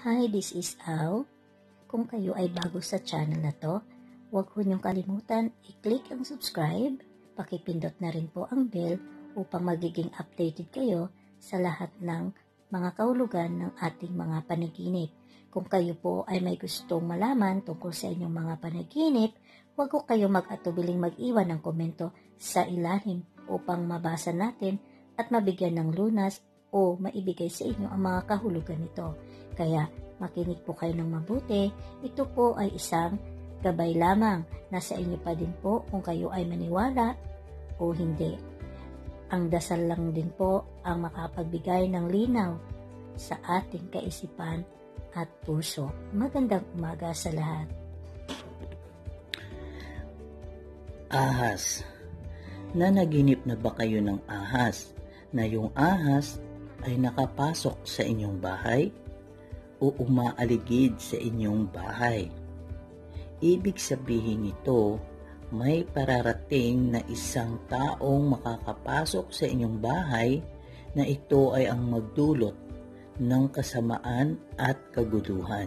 Hi, this is Au. Kung kayo ay bago sa channel na to, huwag ho niyong kalimutan i-click ang subscribe, pakipindot na rin po ang bell upang magiging updated kayo sa lahat ng mga kahulugan ng ating mga panaginip. Kung kayo po ay may gustong malaman tungkol sa inyong mga panaginip, huwag ho kayo mag-atubiling mag-iwan ng komento sa ilalim upang mabasa natin at mabigyan ng lunas o maibigay sa inyo ang mga kahulugan nito. Kaya makinig po kayo ng mabuti. Ito po ay isang gabay lamang. Nasa inyo pa din po kung kayo ay maniwala o hindi. Ang dasal lang din po ang makapagbigay ng linaw sa ating kaisipan at puso. Magandang umaga sa lahat. Ahas. Nanaginip na ba kayo ng ahas? Na yung ahas ay nakapasok sa inyong bahay o umaaligid sa inyong bahay. Ibig sabihin nito, may pararating na isang taong makakapasok sa inyong bahay na ito ay ang magdulot ng kasamaan at kaguluhan.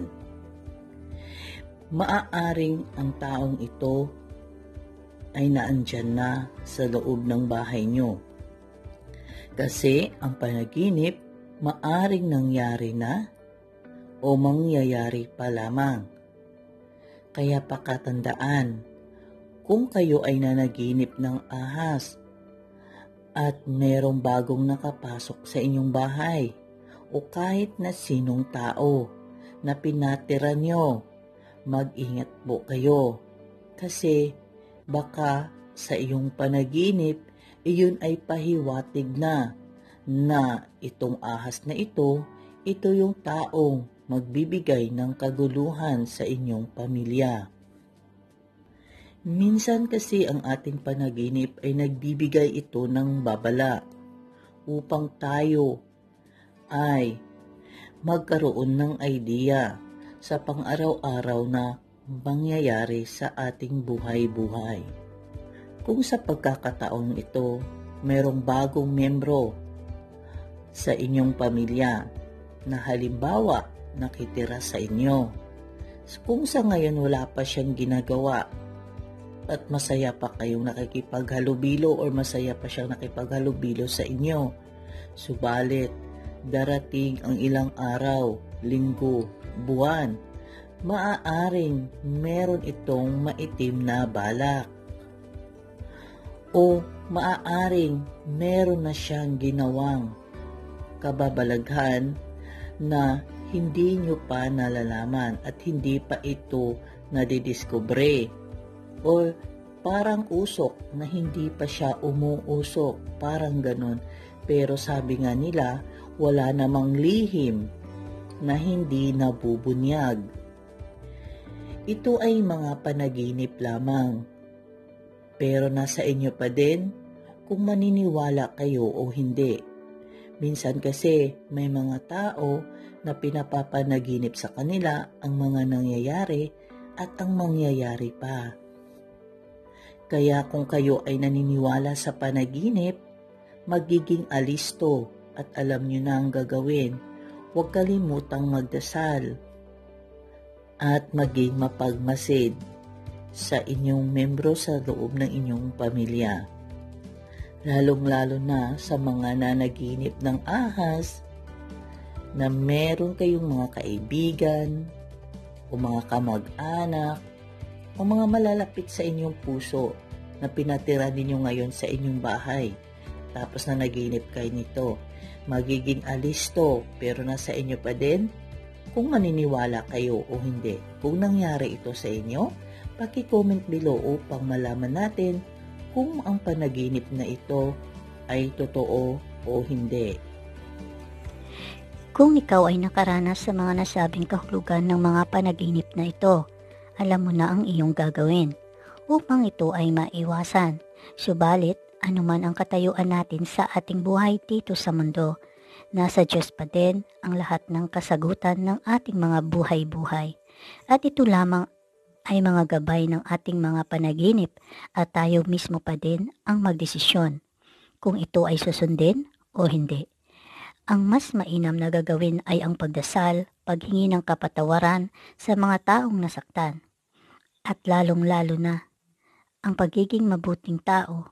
Maaaring ang taong ito ay naandyan na sa loob ng bahay nyo. Kasi ang panaginip maaring nangyari na o mangyayari pa lamang. Kaya pakatandaan, kung kayo ay nanaginip ng ahas at merong bagong nakapasok sa inyong bahay o kahit na sinong tao na pinatira nyo, mag-ingat po kayo kasi baka sa iyong panaginip iyon ay pahiwatig na itong ahas na ito yung taong magbibigay ng kaguluhan sa inyong pamilya. Minsan kasi ang ating panaginip ay nagbibigay ito ng babala upang tayo ay magkaroon ng idea sa pang-araw-araw na mangyayari sa ating buhay-buhay. Kung sa pagkakataong ito, mayroong bagong membro sa inyong pamilya na halimbawa nakitira sa inyo. Kung sa ngayon wala pa siyang ginagawa at masaya pa kayong nakikipaghalubilo o masaya pa siyang nakipaghalubilo sa inyo, subalit darating ang ilang araw, linggo, buwan, maaaring meron itong maitim na balak. O maaaring meron na siyang ginawang kababalaghan na hindi nyo pa nalalaman at hindi pa ito nadidiskubre. O parang usok na hindi pa siya umuusok, parang ganon. Pero sabi nga nila, wala namang lihim na hindi nabubunyag. Ito ay mga panaginip lamang. Pero nasa inyo pa din kung maniniwala kayo o hindi. Minsan kasi may mga tao na pinapapanaginip sa kanila ang mga nangyayari at ang mangyayari pa. Kaya kung kayo ay naniniwala sa panaginip, magiging alisto at alam nyo na ang gagawin. Huwag kalimutang magdasal at maging mapagmasid sa inyong membro sa loob ng inyong pamilya. Lalong-lalo na sa mga nanaginip ng ahas na meron kayong mga kaibigan o mga kamag-anak o mga malalapit sa inyong puso na pinatira ninyo ngayon sa inyong bahay. Tapos na naginip kayo nito. Magiging alisto pero nasa inyo pa din kung maniniwala kayo o hindi. Kung nangyari ito sa inyo, paki-comment below upang malaman natin kung ang panaginip na ito ay totoo o hindi. Kung ikaw ay nakaranas sa mga nasabing kahulugan ng mga panaginip na ito, alam mo na ang iyong gagawin upang ito ay maiwasan. Subalit, anuman ang katayuan natin sa ating buhay dito sa mundo, nasa Diyos pa din ang lahat ng kasagutan ng ating mga buhay-buhay. At ito lamang ay mga gabay ng ating mga panaginip at tayo mismo pa din ang magdesisyon kung ito ay susundin o hindi. Ang mas mainam na gagawin ay ang pagdasal paghingi ng kapatawaran sa mga taong nasaktan, at lalong-lalo na ang pagiging mabuting tao.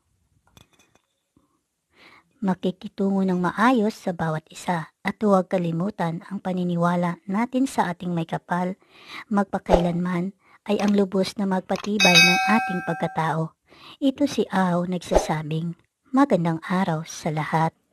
Makikitungo ng maayos sa bawat isa at huwag kalimutan ang paniniwala natin sa ating may kapal, magpakailanman ay ang lubos na magpatibay ng ating pagkatao. Ito si Aw nagsasabing, magandang araw sa lahat.